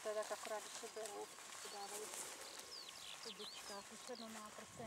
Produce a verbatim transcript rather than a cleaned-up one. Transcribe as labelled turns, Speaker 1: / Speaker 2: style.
Speaker 1: to je tak akorát, když se berou, si dávají v šubičkách, už se no má prostě